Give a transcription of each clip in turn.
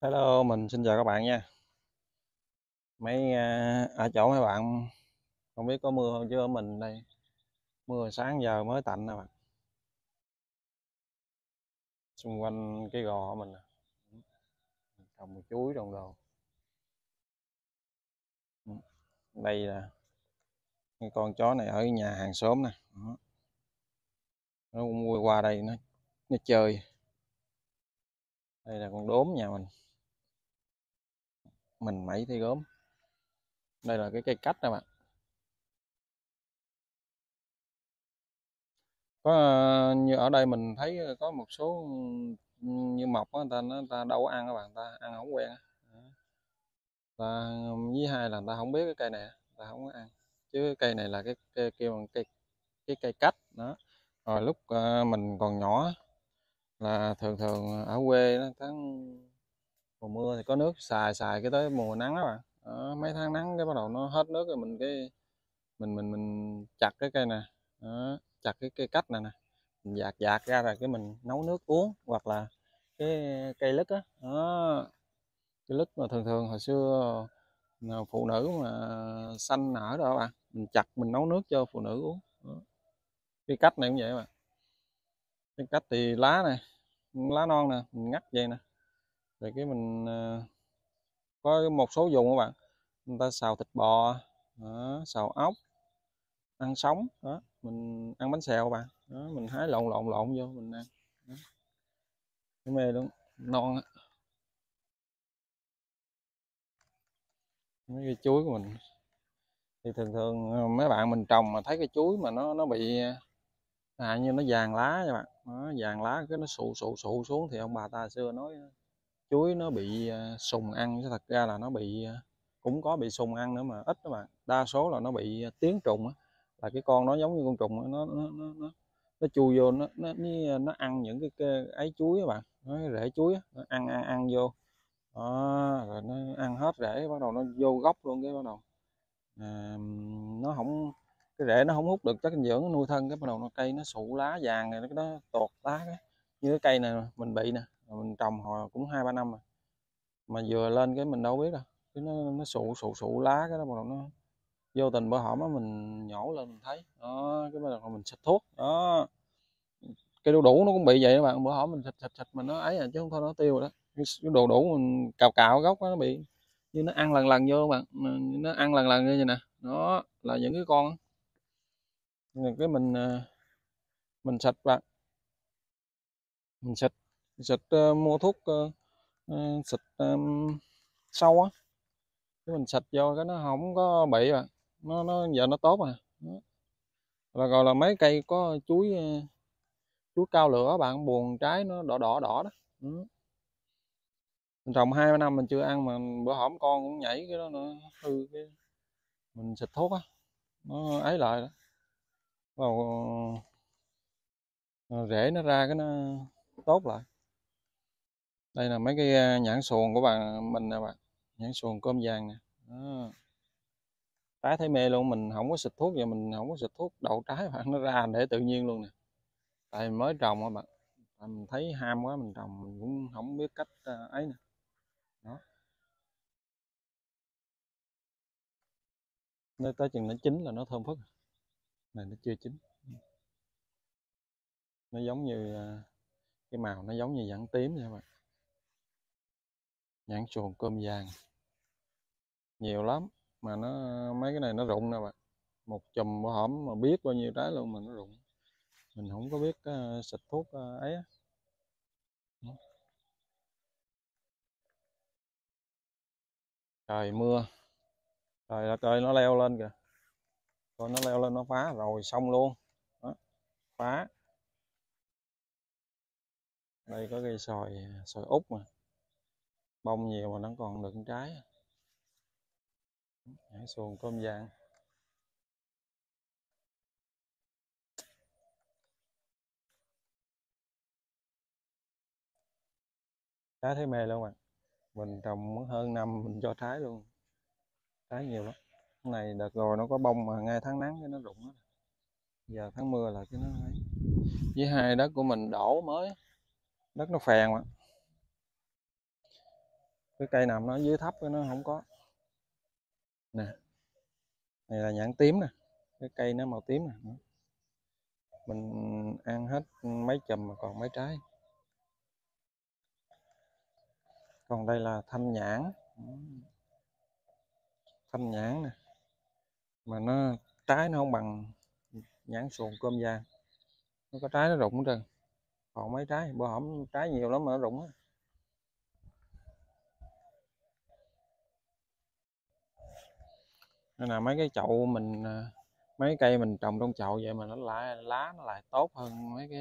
Hello, mình xin chào các bạn nha. Ở chỗ mấy bạn không biết có mưa không chứ ở mình đây mưa sáng giờ mới tạnh nè bạn. Xung quanh cái gò mình nè, trồng chuối trồng đồ. Ừ, đây là cái con chó này ở nhà hàng xóm nè. Đó, nó cũng vui qua đây nó chơi. Đây là con đốm nhà mình mẩy thấy gốm. Đây là cái cây cách nè bạn. Như ở đây mình thấy có một số như mọc á, người ta đâu có ăn các bạn, người ta ăn không quen á. Ta với hai là người ta không biết cái cây này, người ta không có ăn. Chứ cái cây này là cái kêu bằng cây cách đó. Rồi lúc mình còn nhỏ là thường thường ở quê đó, mùa mưa thì có nước xài xài cái tới mùa nắng đó bạn. Đó, mấy tháng nắng cái bắt đầu nó hết nước rồi mình chặt cái cây nè. Đó, chặt cái cây cách này nè, mình dạt dạt ra rồi cái mình nấu nước uống, hoặc là cái cây lứt á. Đó, cái lứt mà thường thường hồi xưa phụ nữ mà sanh nở đó bạn, mình chặt mình nấu nước cho phụ nữ uống. Đó. Cái cách này cũng vậy mà. Cái cách thì lá này, lá non nè, mình ngắt vậy nè, rồi cái mình có một số vùng các bạn, người ta xào thịt bò, đó, xào ốc, ăn sống đó, mình ăn bánh xèo bạn, đó, mình hái lộn lộn lộn vô mình ăn. Đó. Cái mê luôn, non á. Mấy cái chuối của mình thì thường thường mấy bạn mình trồng mà thấy cái chuối mà nó bị như nó vàng lá nha bạn. Đó, vàng lá cái nó sụ xuống thì ông bà ta xưa nói chuối nó bị sùng ăn, chứ thật ra là nó bị cũng có bị sùng ăn nữa mà ít các bạn, đa số là nó bị tiếng trùng á, là cái con nó giống như con trùng nó chui vô nó ăn những cái ấy chuối các bạn, nó rễ chuối á, nó ăn vô đó, rồi nó ăn hết rễ bắt đầu nó vô gốc luôn, cái bắt đầu à, nó không cái rễ nó không hút được chất dinh dưỡng nuôi thân, cái bắt đầu cây nó sụ lá vàng này, nó tuột lá cái như cái cây này mình bị nè, mình trồng hồi cũng 2-3 năm rồi mà vừa lên cái mình đâu biết đâu, cái nó sụ lá, cái đó bắt đầu nó vô tình bữa hổm á mình nhổ lên mình thấy đó, cái bắt đầu mình xịt thuốc đó. Cây đu đủ nó cũng bị vậy các bạn, bữa hổm mình xịt mà nó ấy chứ không thôi nó tiêu rồi đó. Cái đu đủ mình cào cào gốc đó, nó bị như nó ăn lần lần vô các bạn, nó ăn lần lần như vậy nè, đó là những cái con cái mình xịt bạn, mình xịt mua thuốc xịt sâu á, cái mình xịt vô cái nó không có bị à, nó giờ nó tốt à. Đó. Là gọi là mấy cây có chuối cao lửa bạn, buồn trái nó đỏ đỏ đỏ đó. Ừ. Mình trồng 2-3 năm mình chưa ăn mà bữa hổm con cũng nhảy cái đó nữa hư, cái mình xịt thuốc á nó ấy lại đó. Vào rễ nó ra cái nó tốt lại. Đây là mấy cái nhãn xuồng của bạn mình nè bạn, nhãn xuồng cơm vàng nè. Đó. Trái thấy mê luôn, mình không có xịt thuốc, vậy mình không có xịt thuốc đậu trái bạn, nó ra để tự nhiên luôn nè. Tại mình mới trồng á bạn, tại mình thấy ham quá mình trồng, mình cũng không biết cách ấy nè. Đó, nó tới chừng nó chín là nó thơm phức, này nó chưa chín, nó giống như cái màu nó giống như nhãn tím vậy bạn, nhãn xuồng cơm vàng nhiều lắm mà nó mấy cái này nó rụng nè bạn, một chùm bữa hổm mà biết bao nhiêu trái luôn mà nó rụng, mình không có biết xịt thuốc ấy á. Trời mưa, trời đất ơi nó leo lên kìa, rồi nó leo lên nó phá rồi xong luôn. Đó, phá. Đây có cây xoài út mà bông nhiều mà nó còn đựng trái, nhãn xuồng cơm vàng. Trái thấy mê luôn bạn, mình trồng hơn năm mình cho trái luôn, trái nhiều lắm. Cái này đợt rồi nó có bông mà ngay tháng nắng cái nó rụng hết, giờ tháng mưa là cái nó ấy. Với hai đất của mình đổ mới, đất nó phèn mà, cái cây nằm nó dưới thấp nó không có nè. Này là nhãn tím nè, cái cây nó màu tím nè, mình ăn hết mấy chùm mà còn mấy trái. Còn đây là thanh nhãn, thanh nhãn nè, mà nó trái nó không bằng nhãn xuồng cơm vàng, nó có trái nó rụng hết trơn, còn mấy trái bữa hổm trái nhiều lắm mà nó rụng á. Nên là mấy cái chậu mình mấy cây mình trồng trong chậu vậy mà nó lại lá nó lại tốt hơn mấy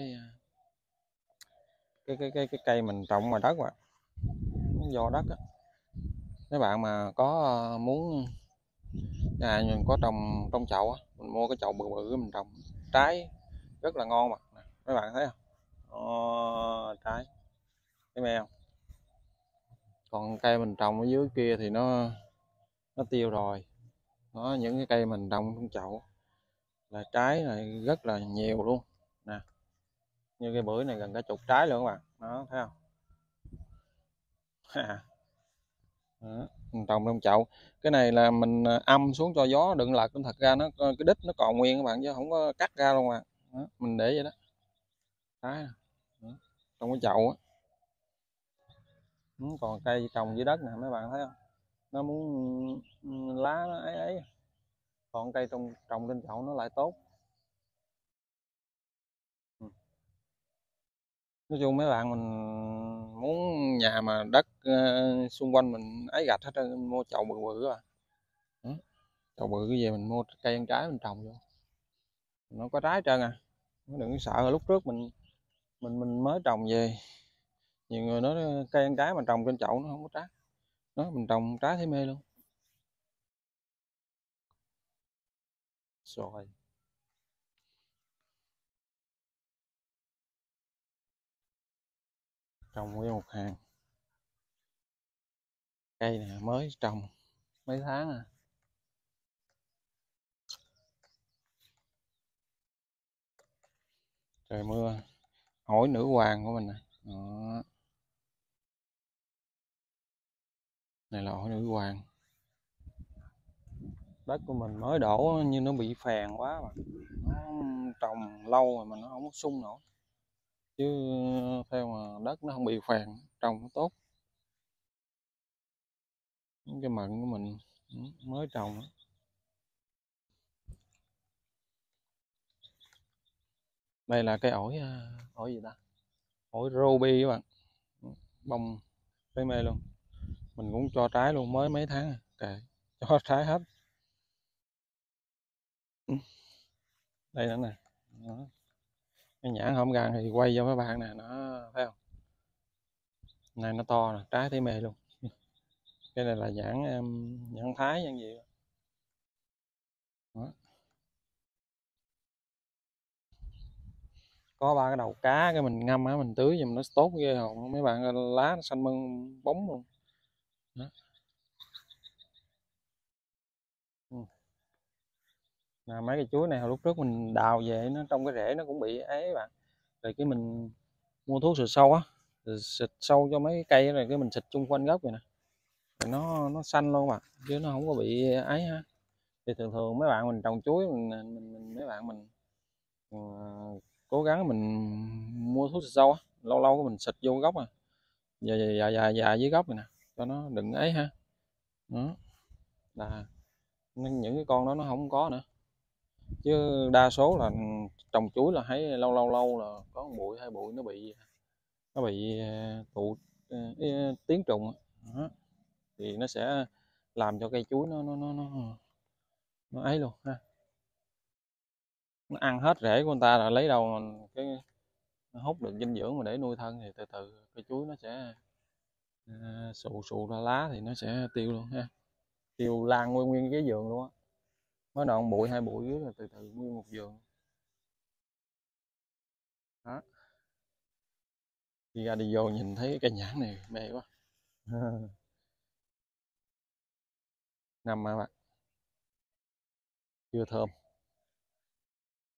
cái cây mình trồng ngoài đất mà nó do đất á. Mấy bạn mà có muốn mình có trồng trong chậu á, mình mua cái chậu bự bự mình trồng trái rất là ngon mà nè, mấy bạn thấy không? Trái thấy mê không? Còn cây mình trồng ở dưới kia thì nó tiêu rồi. Đó, những cái cây mình trồng trong chậu là trái này rất là nhiều luôn nè, như cái bưởi này gần cả chục trái luôn các bạn, đó thấy không? Đó, mình trồng trong chậu. Cái này là mình âm xuống cho gió đừng lật, thật ra nó cái đít nó còn nguyên các bạn chứ không có cắt ra luôn mà. Đó, mình để vậy đó, trái đó, trong cái chậu á. Còn cây trồng dưới đất nè mấy bạn thấy không, nó muốn lá nó ấy, còn cây trồng trên chậu nó lại tốt. Nói chung mấy bạn mình muốn nhà mà đất xung quanh mình ấy gạch hết trơn, mua chậu bự bự à. Chậu bự cái gì mình mua cây ăn trái mình trồng vô nó có trái trơn à, nó đừng sợ. Lúc trước mình mới trồng về, nhiều người nói cây ăn trái mà trồng trên chậu nó không có trái, nó mình trồng trái thấy mê luôn. Rồi trồng nguyên một hàng cây này mới trồng mấy tháng à. Trời mưa, hỏi nữ hoàng của mình nè. Đó. Này là hỏi nữ hoàng, đất của mình mới đổ như nó bị phèn quá mà nó trồng lâu rồi mà nó không có sung nổi, chứ theo mà đất nó không bị phèn trồng nó tốt. Cái mận của mình mới trồng. Đây là cây ổi ổi gì ta, ổi ruby các bạn, bông thấy mê luôn. Mình cũng cho trái luôn, mới mấy tháng kệ cho trái hết. Đây nữa nè. Đó. Cái nhãn hổng gan thì quay cho mấy bạn nè, nó thấy không, này nó to nè, trái thấy mê luôn. Cái này là nhãn nhãn Thái nhãn gì đó. Có ba cái đầu cá cái mình ngâm á, mình tưới giùm nó tốt ghê hồn, mấy bạn lá nó xanh mơn bóng luôn đó. Ừ. Là mấy cái chuối này hồi lúc trước mình đào về nó trong cái rễ nó cũng bị ấy bạn, rồi cái mình mua thuốc trừ sâu á, rồi xịt sâu cho mấy cái cây rồi cái mình xịt chung quanh gốc rồi nè, rồi nó xanh luôn mà chứ nó không có bị ấy ha. Thì thường thường mấy bạn mình trồng chuối mấy bạn mình ờ, cố gắng mình mua thuốc trừ sâu á, lâu lâu mình xịt vô gốc à, dài dưới gốc này nè, cho nó đừng ấy ha. Đó là những cái con đó nó không có nữa, chứ đa số là trồng chuối là thấy lâu là có một bụi hai bụi nó bị tiếng trùng đó. Thì nó sẽ làm cho cây chuối nó ấy luôn ha, nó ăn hết rễ của người ta là lấy đâu mà cái nó hút được dinh dưỡng mà để nuôi thân, thì từ từ cây chuối nó sẽ sụ ra lá thì nó sẽ tiêu luôn ha, tiêu lan nguyên cái vườn luôn á, mới đầu bụi hai bụi dưới là từ từ nguyên một vườn đó. Đi ra đi vô nhìn thấy cây nhãn này mê quá. Nằm mà bạn, chưa thơm.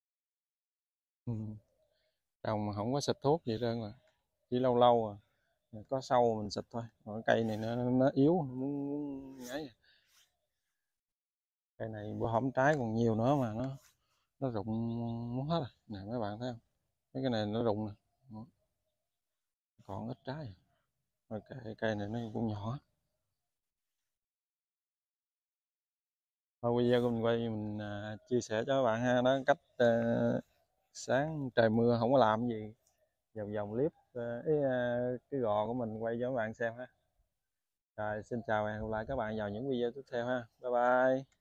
Ừ. Trồng mà không có xịt thuốc gì trơn mà chỉ lâu lâu à có sâu mình xịt thôi. Còn cây này nó yếu, nó muốn ấy. Cây này bữa hổm trái còn nhiều nữa mà nó rụng muốn hết rồi nè, mấy bạn thấy không, mấy cái này nó rụng nè. Đó, còn ít trái rồi. Cây này nó cũng nhỏ. Thôi video của mình quay mình chia sẻ cho các bạn ha, đó cách sáng trời mưa không có làm gì, vòng vòng clip cái gò của mình quay cho các bạn xem ha. Rồi xin chào và hẹn gặp lại các bạn vào những video tiếp theo ha. Bye bye.